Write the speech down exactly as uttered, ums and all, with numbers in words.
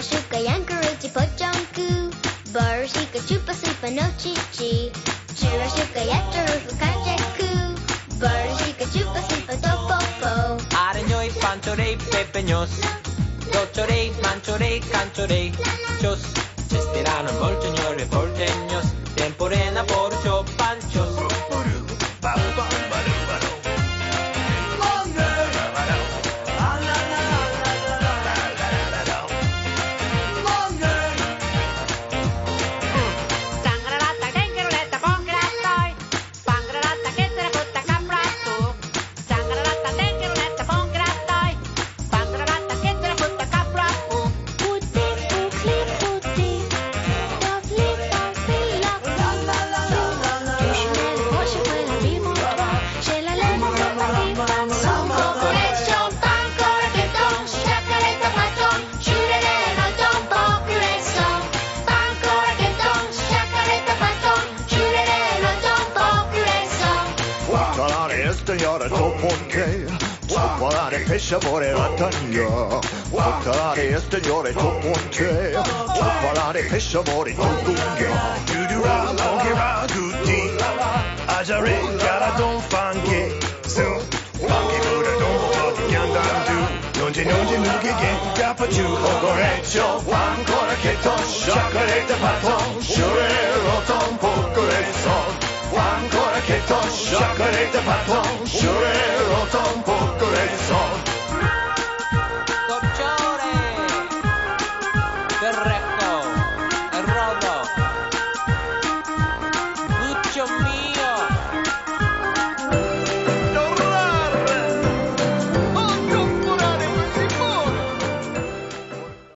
shuka yankaruchi pochonku. Borshika chupa supa no chichi. Chura shuka yatarufu kanjaku. Borshika chupa supa topopo. Areñoy, panchorey, pepeños. Docchorey, manchorey, canchorey. Chos, chestirano, volteñores, volteños. Temporena, porcho, panchos. Pesciamore la taglia, portare e stagliore dopo un che, parlare pesciamore non lunga. Dudura, longira, gutti, ajare, gara, don fange, su, fange buda, don foti, yandandu, non c'è, non c'è, non c'è, che capaciu, cocoreccio, ancora che ton, sciacquaretta paton, sciurero, ton, pocorezzon, ancora che ton, sciacquaretta paton, sciurero, ton, pocorezzon.